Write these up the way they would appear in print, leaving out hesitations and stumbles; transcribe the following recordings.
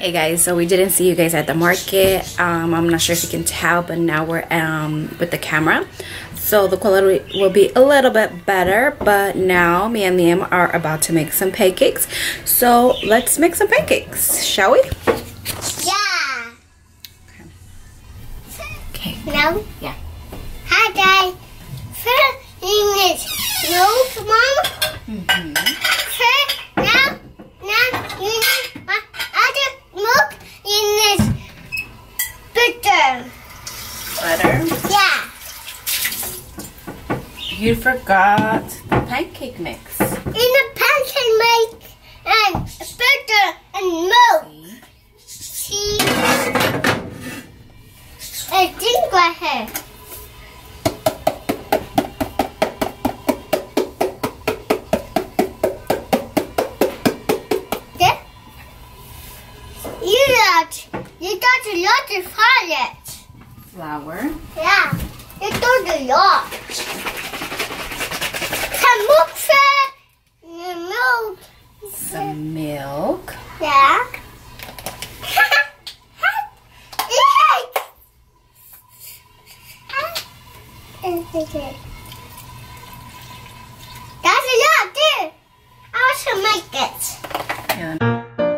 Hey guys, so we didn't see you guys at the market. I'm not sure if you can tell, but now we're with the camera, so the quality will be a little bit better. But now me and Liam are about to make some pancakes, so let's make some pancakes, shall we? Yeah. Okay. No. Yeah. Hi guys. First thing is milk, Mom. First, now you need other milk in this butter. Butter? Yeah. You forgot the pancake mix. In the pancake mix and butter and milk. See? I think right here. You got a lot of Flour. Yeah, you got a lot. Some milk. Some milk. Yeah. That's a lot too. I should make it. Yeah.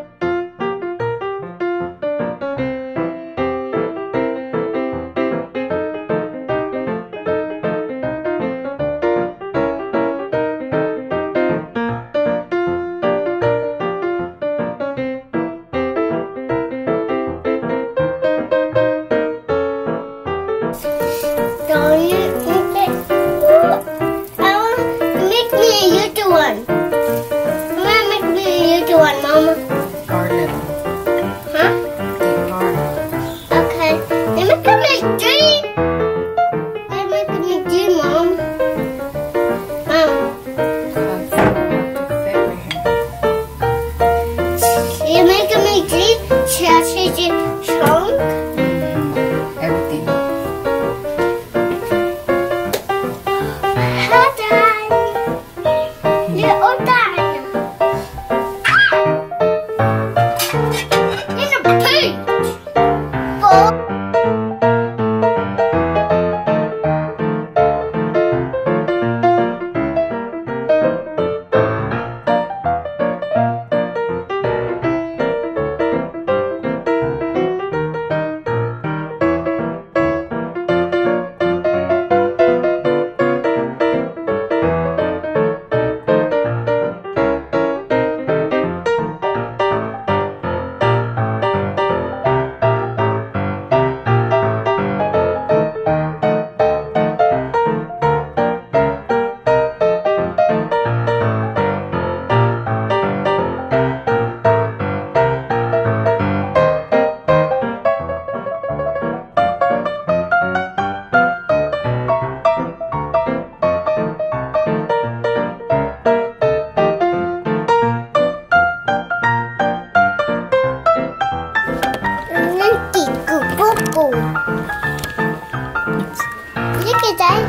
Look at that.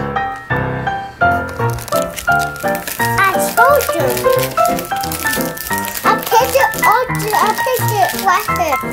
I told you. I picked it right there.